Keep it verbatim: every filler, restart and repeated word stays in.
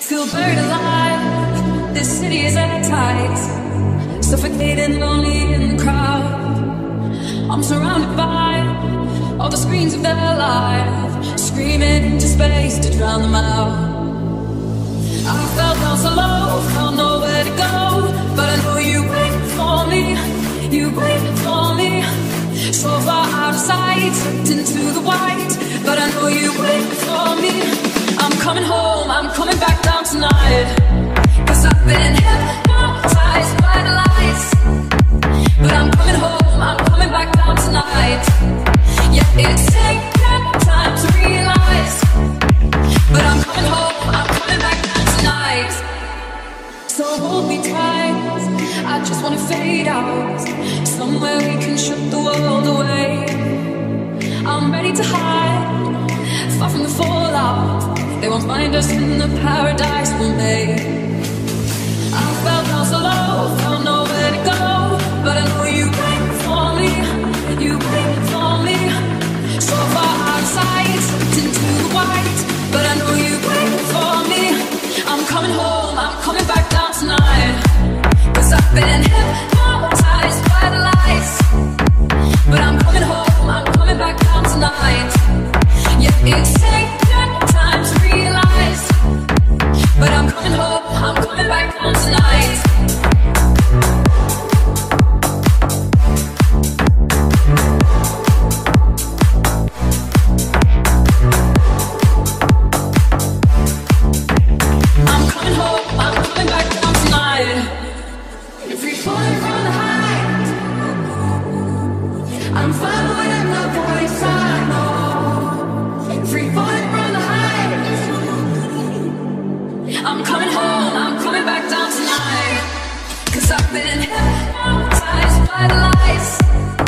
Feel buried alive, this city is at tight, suffocating, lonely in the crowd. I'm surrounded by all the screens of their life, screaming into space to drown them out. I felt down so low, felt nowhere to go, but I know you wait for me, you wait for me. So far out of sight, tucked into the white, but I know you wait for me. I'm coming home, I'm coming back down tonight, cause I've been hypnotized by the lights. But I'm coming home, I'm coming back down tonight. Yeah, it's taken time to realize, but I'm coming home, I'm coming back down tonight. So hold me tight, I just wanna fade out, somewhere we can shut the world away. I'm ready to hide, far from the fallout. They won't find us in the paradise we'll make. I felt down so low, felt nowhere to go, but I know you wait for me, you wait for me. So far out of sight, into the white, but I know you wait for me. I'm coming home, I'm coming back down tonight, cause I've been hypnotized by the lights. But I'm coming home, I'm coming back down tonight. Yeah, it's taken time to realize, but I'm coming home, I'm coming back down tonight. I'm coming home, I'm coming back down tonight. Free falling from the heights, I'm following the voice I know. Free falling from the heights, I'm coming home, I'm coming back down tonight, cause I've been hypnotized by the lights.